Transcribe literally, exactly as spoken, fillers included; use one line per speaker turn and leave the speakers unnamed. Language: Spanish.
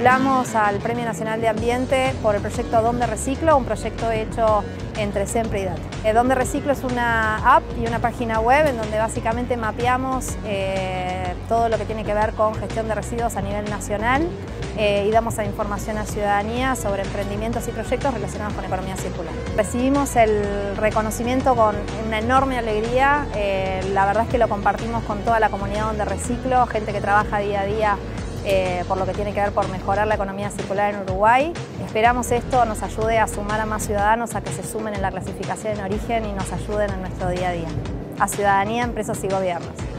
postulamos al Premio Nacional de Ambiente por el proyecto Dónde Reciclo, un proyecto hecho entre SEMPRE y DATE. Dónde Reciclo es una app y una página web en donde básicamente mapeamos eh, todo lo que tiene que ver con gestión de residuos a nivel nacional eh, y damos información a la ciudadanía sobre emprendimientos y proyectos relacionados con economía circular. Recibimos el reconocimiento con una enorme alegría, eh, la verdad es que lo compartimos con toda la comunidad Dónde Reciclo, gente que trabaja día a día Eh, por lo que tiene que ver por mejorar la economía circular en Uruguay. Esperamos esto nos ayude a sumar a más ciudadanos a que se sumen en la clasificación en origen y nos ayuden en nuestro día a día. A ciudadanía, empresas y gobiernos.